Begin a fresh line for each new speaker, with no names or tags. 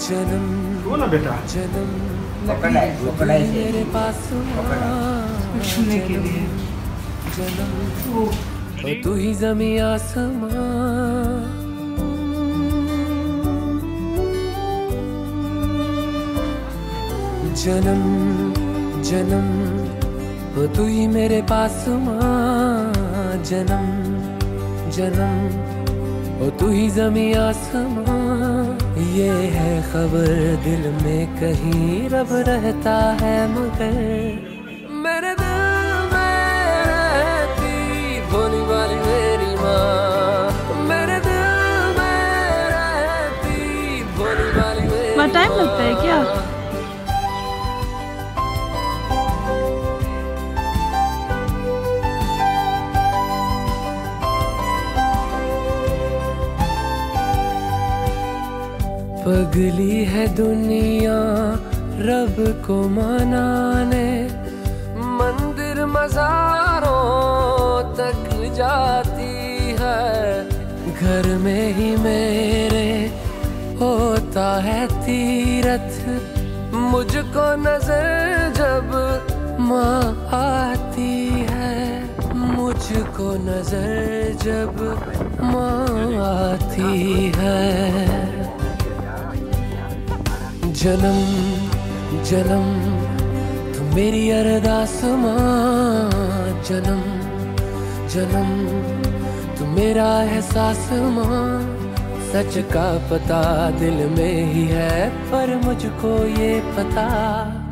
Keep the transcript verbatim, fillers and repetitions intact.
जन्म
वो ना बेटा
जन्म
पकड़ाई पकड़ाई से
मेरे पास
छूने के लिए
जन्म ओ तू ही ज़मीं आसमां। जन्म जन्म हो तू ही मेरे पास माँ। जन्म जन्म हो तू ही ज़मीं आसमां। ये है खबर दिल में कहीं रब रहता है मगर मेरे दिल में रहती भोली वाली मेरी माँ। मेरे दिल में रहती भोली वाली मेरी माँ।
टाइम लगता है क्या? पगली है दुनिया रब को मनाने, मंदिर मज़ारों तक जाती है। घर में ही मेरे होता है तीरथ, मुझको नजर जब माँ आती है। मुझको नजर जब माँ आती है। जन्म जन्म तू मेरी अरदास माँ। जन्म जन्म तू मेरा एहसास माँ। सच का पता दिल में ही है पर मुझको ये पता